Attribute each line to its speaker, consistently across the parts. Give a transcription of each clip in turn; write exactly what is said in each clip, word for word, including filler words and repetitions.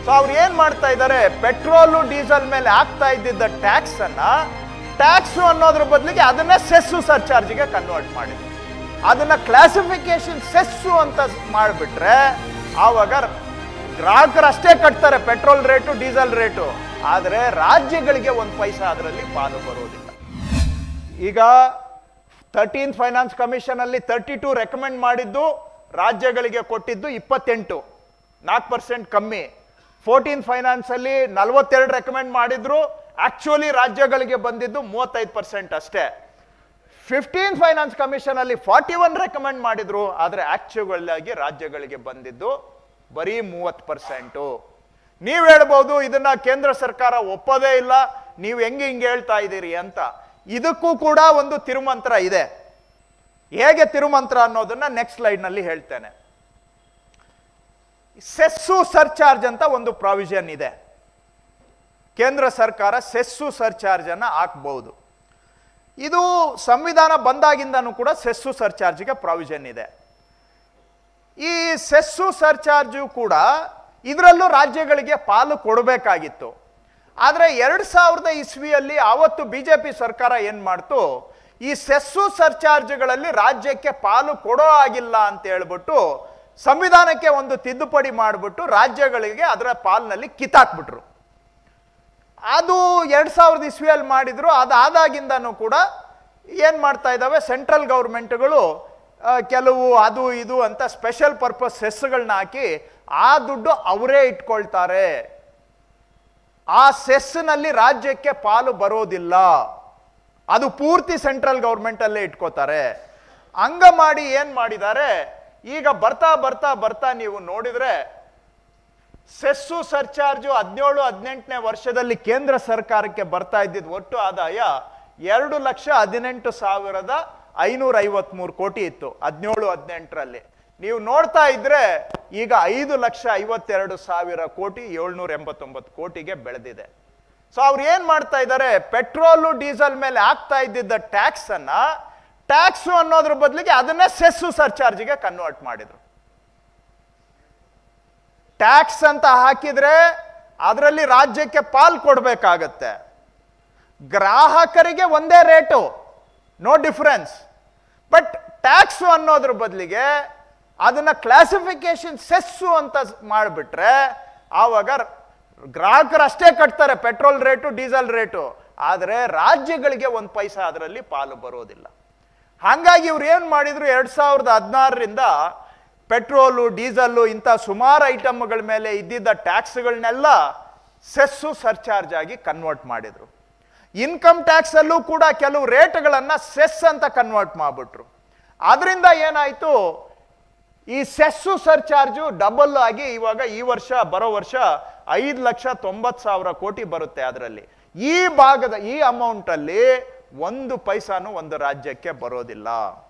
Speaker 1: So ಅವ್ರು ಏನ್ ಮಾಡ್ತಾ ಇದ್ದಾರೆ, ಪೆಟ್ರೋಲು ಡೀಸೆಲ್ ಮೇಲೆ ಆಗ್ತಾ ಇದ್ದಿದ್ದ ಟ್ಯಾಕ್ಸ್ ಅನ್ನ ಟ್ಯಾಕ್ಸ್ ಅನ್ನೋದ್ರ ಬದಲಿಗೆ ಅದನ್ನ ಸೆಸ್ಸು ಸರ್ಚಾರ್ಜ್ಗೆ ಕನ್ವರ್ಟ್ ಮಾಡಿದ್ರು. ಅದನ್ನ ಕ್ಲಾಸಿಫಿಕೇಶನ್ ಸೆಸ್ಸು ಅಂತ ಮಾಡಿಬಿಟ್ರೆ ಆವಾಗ ಗ್ರಾಹಕರು ಅಷ್ಟೇ ಕಟ್ತಾರೆ ಪೆಟ್ರೋಲ್ ರೇಟು ಡೀಸೆಲ್ ರೇಟು, ಆದರೆ ರಾಜ್ಯಗಳಿಗೆ ಒಂದು ಪೈಸಾ ಅದರಲ್ಲಿ ಪಾಲು ಬರೋದಿಲ್ಲ. ಈಗ ತರ್ಟೀನ್ ಫೈನಾನ್ಸ್ ಕಮಿಷನ್ ಅಲ್ಲಿ ತರ್ಟಿ ಟೂ ರೆಕಮೆಂಡ್ ಮಾಡಿದ್ದು ರಾಜ್ಯಗಳಿಗೆ ಕೊಟ್ಟಿದ್ದು ಇಪ್ಪತ್ತೆಂಟು, ನಾಲ್ಕು ಪರ್ಸೆಂಟ್ ಕಮ್ಮಿ. ಫೋರ್ಟೀನ್ ಫೈನಾನ್ಸ್ ಅಲ್ಲಿ ನಲವತ್ತೆರಡು ರೆಕಮೆಂಡ್ ಮಾಡಿದ್ರು, ಆಕ್ಚುಲಿ ರಾಜ್ಯಗಳಿಗೆ ಬಂದಿದ್ದು ಮೂವತ್ತೈದು ಪರ್ಸೆಂಟ್ ಅಷ್ಟೇ. ಫಿಫ್ಟೀನ್ ಫೈನಾನ್ಸ್ ಕಮಿಷನ್ ಅಲ್ಲಿ ಫಾರ್ಟಿ ಒನ್ ರೆಕಮೆಂಡ್ ಮಾಡಿದ್ರು, ಆದ್ರೆ ಆಕ್ಚುಲ್ ಆಗಿ ರಾಜ್ಯಗಳಿಗೆ ಬಂದಿದ್ದು ಬರೀ ಮೂವತ್ತು ಪರ್ಸೆಂಟು. ನೀವು ಹೇಳ್ಬೋದು ಇದನ್ನ ಕೇಂದ್ರ ಸರ್ಕಾರ ಒಪ್ಪೋದೇ ಇಲ್ಲ, ನೀವು ಹೆಂಗೆ ಹಿಂಗೆ ಹೇಳ್ತಾ ಇದ್ದೀರಿ ಅಂತ. ಇದಕ್ಕೂ ಕೂಡ ಒಂದು ತಿರುಮಂತ್ರ ಇದೆ. ಹೇಗೆ ತಿರುಮಂತ್ರ ಅನ್ನೋದನ್ನ ನೆಕ್ಸ್ಟ್ ಸ್ಲೈಡ್ ನಲ್ಲಿ ಹೇಳ್ತೇನೆ. ಸೆಸ್ಸು ಸರ್ಚಾರ್ಜ್ ಅಂತ ಒಂದು ಪ್ರಾವಿಷನ್ ಇದೆ. ಕೇಂದ್ರ ಸರ್ಕಾರ ಸೆಸ್ಸು ಸರ್ಚಾರ್ಜ್ ಅನ್ನ ಹಾಕಬಹುದು. ಇದು ಸಂವಿಧಾನ ಬಂದಾಗಿಂದನೂ ಕೂಡ ಸೆಸ್ಸು ಸರ್ಚಾರ್ಜ್ಗೆ ಪ್ರಾವಿಷನ್ ಇದೆ. ಈ ಸೆಸ್ಸು ಸರ್ಚಾರ್ಜು ಕೂಡ ಇದರಲ್ಲೂ ರಾಜ್ಯಗಳಿಗೆ ಪಾಲು ಕೊಡಬೇಕಾಗಿತ್ತು. ಆದರೆ ಎರಡು ಸಾವಿರದ ಇಸ್ವಿಯಲ್ಲಿ ಆವತ್ತು ಬಿಜೆಪಿ ಸರ್ಕಾರ ಏನ್ ಮಾಡ್ತು, ಈ ಸೆಸ್ಸು ಸರ್ಚಾರ್ಜ್ಗಳಲ್ಲಿ ರಾಜ್ಯಕ್ಕೆ ಪಾಲು ಕೊಡೋ ಆಗಿಲ್ಲ ಅಂತ ಹೇಳ್ಬಿಟ್ಟು ಸಂವಿಧಾನಕ್ಕೆ ಒಂದು ತಿದ್ದುಪಡಿ ಮಾಡಿಬಿಟ್ಟು ರಾಜ್ಯಗಳಿಗೆ ಅದರ ಪಾಲಿನಲ್ಲಿ ಕಿತ್ತಾಕ್ಬಿಟ್ರು. ಅದು ಎರಡ್ ಸಾವಿರದ ಇಸ್ವಿಯಲ್ಲಿ ಮಾಡಿದ್ರು. ಅದಾದಾಗಿಂದನೂ ಕೂಡ ಏನ್ ಮಾಡ್ತಾ ಇದ್ದಾವೆ, ಸೆಂಟ್ರಲ್ ಗೌರ್ಮೆಂಟ್ಗಳು ಕೆಲವು ಅದು ಇದು ಅಂತ ಸ್ಪೆಷಲ್ ಪರ್ಪಸ್ ಸೆಸ್ಗಳನ್ನ ಹಾಕಿ ಆ ದುಡ್ಡು ಅವರೇ ಇಟ್ಕೊಳ್ತಾರೆ. ಆ ಸೆಸ್ನಲ್ಲಿ ರಾಜ್ಯಕ್ಕೆ ಪಾಲು ಬರೋದಿಲ್ಲ, ಅದು ಪೂರ್ತಿ ಸೆಂಟ್ರಲ್ ಗೌರ್ಮೆಂಟ್ ಅಲ್ಲೇ ಇಟ್ಕೋತಾರೆ. ಹಂಗ ಮಾಡಿ ಏನ್ ಮಾಡಿದ್ದಾರೆ, ಈಗ ಬರ್ತಾ ಬರ್ತಾ ಬರ್ತಾ ನೀವು ನೋಡಿದ್ರೆ ಸೆಸ್ಸು ಸರ್ಚಾರ್ಜು ಹದಿನೇಳು ಹದಿನೆಂಟನೇ ವರ್ಷದಲ್ಲಿ ಕೇಂದ್ರ ಸರ್ಕಾರಕ್ಕೆ ಬರ್ತಾ ಇದ್ದಿದ್ದು ಒಟ್ಟು ಆದಾಯ ಎರಡು ಲಕ್ಷ ಹದಿನೆಂಟು ಸಾವಿರದ ಐನೂರ ಐವತ್ ಮೂರು ಕೋಟಿ ಇತ್ತು ಹದಿನೇಳು ಹದಿನೆಂಟರಲ್ಲಿ. ನೀವು ನೋಡ್ತಾ ಇದ್ರೆ ಈಗ ಐದು ಲಕ್ಷ ಐವತ್ತೆರಡು ಸಾವಿರ ಕೋಟಿ ಏಳ್ನೂರ ಎಂಬತ್ತೊಂಬತ್ತು ಕೋಟಿಗೆ ಬೆಳೆದಿದೆ. ಸೊ ಅವ್ರು ಏನ್ ಮಾಡ್ತಾ ಇದ್ದಾರೆ, ಪೆಟ್ರೋಲು ಡೀಸೆಲ್ ಮೇಲೆ ಆಗ್ತಾ ಇದ್ದಿದ್ದ ಟ್ಯಾಕ್ಸ್ ಅನ್ನ ಟ್ಯಾಕ್ಸ್ ಅನ್ನೋದ್ರ ಬದಲಿಗೆ ಅದನ್ನೇ ಸೆಸ್ಸು ಸರ್ಚಾರ್ಜ್ಗೆ ಕನ್ವರ್ಟ್ ಮಾಡಿದ್ರು. ಟ್ಯಾಕ್ಸ್ ಅಂತ ಹಾಕಿದ್ರೆ ಅದರಲ್ಲಿ ರಾಜ್ಯಕ್ಕೆ ಪಾಲ್ ಕೊಡಬೇಕಾಗತ್ತೆ. ಗ್ರಾಹಕರಿಗೆ ಒಂದೇ rate, no difference. But tax ಅನ್ನೋದ್ರ ಬದಲಿಗೆ ಅದನ್ನ ಕ್ಲಾಸಿಫಿಕೇಶನ್ ಸೆಸ್ಸು ಅಂತ ಮಾಡಿಬಿಟ್ರೆ ಆವಾಗ ಗ್ರಾಹಕರು ಅಷ್ಟೇ ಕಟ್ತಾರೆ ಪೆಟ್ರೋಲ್ ರೇಟು ಡೀಸೆಲ್ ರೇಟು, ಆದರೆ ರಾಜ್ಯಗಳಿಗೆ ಒಂದು ಪೈಸಾ ಅದರಲ್ಲಿ ಪಾಲು ಬರೋದಿಲ್ಲ. ಹಾಗಾಗಿ ಇವ್ರು ಏನ್ ಮಾಡಿದ್ರು, ಎರಡ್ ಸಾವಿರದ ಹದಿನಾರರಿಂದ ಪೆಟ್ರೋಲು ಡೀಸೆಲ್ಲು ಇಂಥ ಸುಮಾರು ಐಟಮ್ಗಳ ಮೇಲೆ ಇದ್ದಿದ್ದ ಟ್ಯಾಕ್ಸ್ಗಳನ್ನೆಲ್ಲ ಸೆಸ್ಸು ಸರ್ಚಾರ್ಜ್ ಆಗಿ ಕನ್ವರ್ಟ್ ಮಾಡಿದ್ರು. ಇನ್ಕಮ್ ಟ್ಯಾಕ್ಸ್ ಅಲ್ಲೂ ಕೂಡ ಕೆಲವು ರೇಟ್ಗಳನ್ನ ಸೆಸ್ ಅಂತ ಕನ್ವರ್ಟ್ ಮಾಡಿಬಿಟ್ರು. ಅದರಿಂದ ಏನಾಯ್ತು, ಈ ಸೆಸ್ಸು ಸರ್ಚಾರ್ಜು ಡಬಲ್ ಆಗಿ ಇವಾಗ ಈ ವರ್ಷ ಬರೋ ವರ್ಷ ಐದು ಲಕ್ಷ ತೊಂಬತ್ತು ಸಾವಿರ ಕೋಟಿ ಬರುತ್ತೆ. ಅದರಲ್ಲಿ ಈ ಭಾಗದ ಈ ಅಮೌಂಟ್ ಅಲ್ಲಿ ಒಂದು ಪೈಸಾನು ಒಂದು ರಾಜ್ಯಕ್ಕೆ ಬರೋದಿಲ್ಲ.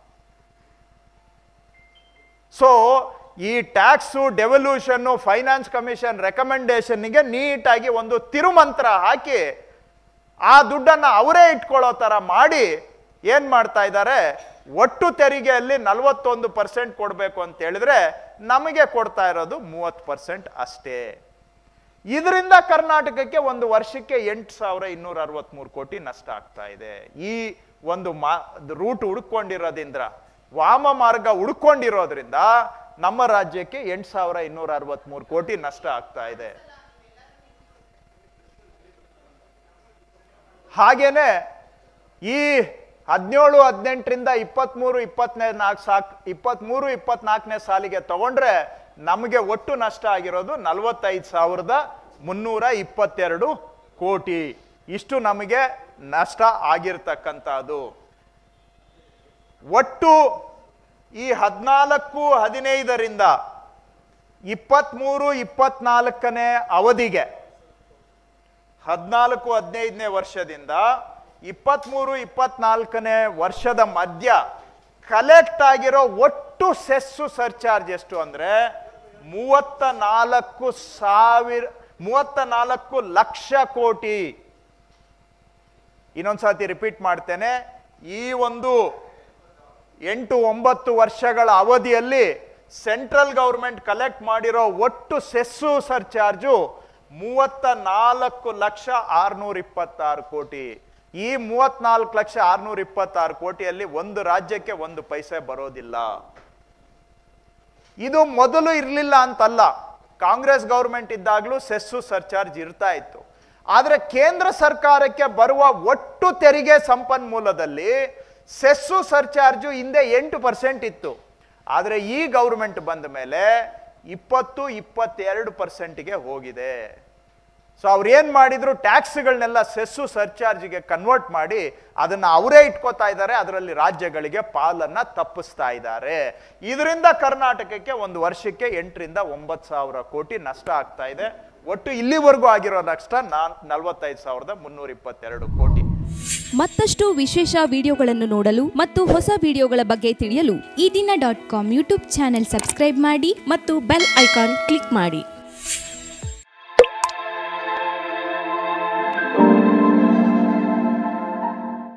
Speaker 1: ಸೊ ಈ ಟ್ಯಾಕ್ಸು ಡೆವಲ್ಯೂಷನ್ ಫೈನಾನ್ಸ್ ಕಮಿಷನ್ ರೆಕಮೆಂಡೇಶನ್ಗೆ ನೀಟಾಗಿ ಒಂದು ತಿರುಮಂತ್ರ ಹಾಕಿ ಆ ದುಡ್ಡನ್ನು ಅವರೇ ಇಟ್ಕೊಳ್ಳೋ ತರ ಮಾಡಿ ಏನ್ ಮಾಡ್ತಾ ಇದ್ದಾರೆ, ಒಟ್ಟು ತೆರಿಗೆಯಲ್ಲಿ ನಲವತ್ತೊಂದು ಪರ್ಸೆಂಟ್ ಕೊಡಬೇಕು ಅಂತ ಹೇಳಿದ್ರೆ ನಮಗೆ ಕೊಡ್ತಾ ಇರೋದು ಮೂವತ್ತು ಪರ್ಸೆಂಟ್ ಅಷ್ಟೇ. ಇದರಿಂದ ಕರ್ನಾಟಕಕ್ಕೆ ಒಂದು ವರ್ಷಕ್ಕೆ ಎಂಟು ಸಾವಿರ ಇನ್ನೂರ ಅರವತ್ಮೂರು ಕೋಟಿ ನಷ್ಟ ಆಗ್ತಾ ಇದೆ. ಈ ಒಂದು ಮಾ ರೂಟ್ ಹುಡ್ಕೊಂಡಿರೋದ್ರಿಂದ, ವಾಮ ಮಾರ್ಗ ಹುಡ್ಕೊಂಡಿರೋದ್ರಿಂದ ನಮ್ಮ ರಾಜ್ಯಕ್ಕೆ ಎಂಟು ಸಾವಿರ ಇನ್ನೂರ ಅರವತ್ಮೂರು ಕೋಟಿ ನಷ್ಟ ಆಗ್ತಾ ಇದೆ. ಹಾಗೇನೆ ಈ ಹದಿನೇಳು ಹದಿನೆಂಟರಿಂದ ಇಪ್ಪತ್ಮೂರು ಇಪ್ಪತ್ತನೇ ನಾಲ್ಕು ಸಾಕ್ ಇಪ್ಪತ್ಮೂರು ಇಪ್ಪತ್ನಾಲ್ಕನೇ ಸಾಲಿಗೆ ತಗೊಂಡ್ರೆ ನಮಗೆ ಒಟ್ಟು ನಷ್ಟ ಆಗಿರೋದು ನಲವತ್ತೈದು ಸಾವಿರದ ಮುನ್ನೂರ ಇಪ್ಪತ್ತೆರಡು ಕೋಟಿ. ಇಷ್ಟು ನಮಗೆ ನಷ್ಟ ಆಗಿರ್ತಕ್ಕಂಥದ್ದು. ಒಟ್ಟು ಈ ಹದಿನಾಲ್ಕು ಹದಿನೈದರಿಂದ ಇಪ್ಪತ್ಮೂರು ಇಪ್ಪತ್ನಾಲ್ಕನೇ ಅವಧಿಗೆ, ಹದಿನಾಲ್ಕು ಹದಿನೈದನೇ ವರ್ಷದಿಂದ ಇಪ್ಪತ್ಮೂರು ಇಪ್ಪತ್ನಾಲ್ಕನೇ ವರ್ಷದ ಮಧ್ಯ ಕಲೆಕ್ಟ್ ಆಗಿರೋ ಒಟ್ಟು ಸೆಸ್ಸು ಸರ್ಚಾರ್ಜ್ ಎಷ್ಟು ಅಂದ್ರೆ ಮೂವತ್ತ ನಾಲ್ಕು ಸಾವಿರ ಮೂವತ್ತ ನಾಲ್ಕು ಲಕ್ಷ ಕೋಟಿ. ಇನ್ನೊಂದ್ಸತಿ ರಿಪೀಟ್ ಮಾಡ್ತೇನೆ, ಈ ಒಂದು ಎಂಟು ಒಂಬತ್ತು ವರ್ಷಗಳ ಅವಧಿಯಲ್ಲಿ ಸೆಂಟ್ರಲ್ ಗೌರ್ಮೆಂಟ್ ಕಲೆಕ್ಟ್ ಮಾಡಿರೋ ಒಟ್ಟು ಸೆಸ್ಸು ಸರ್ಚಾರ್ಜು ಮೂವತ್ತ ನಾಲ್ಕು ಲಕ್ಷ ಆರ್ನೂರ ಇಪ್ಪತ್ತಾರು ಕೋಟಿ. ಈ ಮೂವತ್ನಾಲ್ಕು ಲಕ್ಷ ಆರ್ನೂರ ಇಪ್ಪತ್ತಾರು ಕೋಟಿಯಲ್ಲಿ ಒಂದು ರಾಜ್ಯಕ್ಕೆ ಒಂದು ಪೈಸೆ ಬರೋದಿಲ್ಲ. ಇದು ಮೊದಲು ಇರಲಿಲ್ಲ ಅಂತಲ್ಲ, ಕಾಂಗ್ರೆಸ್ ಗೌರ್ಮೆಂಟ್ ಇದ್ದಾಗಲೂ ಸೆಸ್ಸು ಸರ್ಚಾರ್ಜ್ ಇರ್ತಾ ಇತ್ತು. ಆದರೆ ಕೇಂದ್ರ ಸರ್ಕಾರಕ್ಕೆ ಬರುವ ಒಟ್ಟು ತೆರಿಗೆ ಸಂಪನ್ಮೂಲದಲ್ಲಿ ಸೆಸ್ಸು ಸರ್ಚಾರ್ಜು ಹಿಂದೆ ಎಂಟು ಪರ್ಸೆಂಟ್ ಇತ್ತು. ಆದರೆ ಈ ಗೌರ್ಮೆಂಟ್ ಬಂದ ಮೇಲೆ ಇಪ್ಪತ್ತು ಇಪ್ಪತ್ತೆರಡು ಪರ್ಸೆಂಟ್ಗೆ ಹೋಗಿದೆ. ಸೊ ಅವ್ರು ಏನು ಮಾಡಿದ್ರು, ಟ್ಯಾಕ್ಸ್ಗಳನ್ನೆಲ್ಲ ಸೆಸ್ಸು ಸರ್ಚಾರ್ಜ್ಗೆ ಕನ್ವರ್ಟ್ ಮಾಡಿ ಅದನ್ನು ಅವರೇ ಇಟ್ಕೋತಾ ಇದ್ದಾರೆ, ಅದರಲ್ಲಿ ರಾಜ್ಯಗಳಿಗೆ ಪಾಲನ್ನ ತಪ್ಪಿಸ್ತಾ ಇದ್ದಾರೆ. ಇದರಿಂದ ಕರ್ನಾಟಕಕ್ಕೆ ಒಂದು ವರ್ಷಕ್ಕೆ ಎಂಟರಿಂದ ಒಂಬತ್ತು ಸಾವಿರ ಕೋಟಿ ನಷ್ಟ ಆಗ್ತಾ ಇದೆ. ಒಟ್ಟು ಇಲ್ಲಿವರೆಗೂ ಆಗಿರೋ ನಷ್ಟ ನಾನ್ ನಲವತ್ತೈದು ಸಾವಿರದ ಮುನ್ನೂರ ಇಪ್ಪತ್ತೆರಡು ಕೋಟಿ.
Speaker 2: ಮತ್ತಷ್ಟು ವಿಶೇಷ ವಿಡಿಯೋಗಳನ್ನು ನೋಡಲು ಮತ್ತು ಹೊಸ ವಿಡಿಯೋಗಳ ಬಗ್ಗೆ ತಿಳಿಯಲು Ee Dina dot com YouTube channel subscribe ಮಾಡಿ ಮತ್ತು ಬೆಲ್ ಐಕಾನ್ ಕ್ಲಿಕ್ ಮಾಡಿ.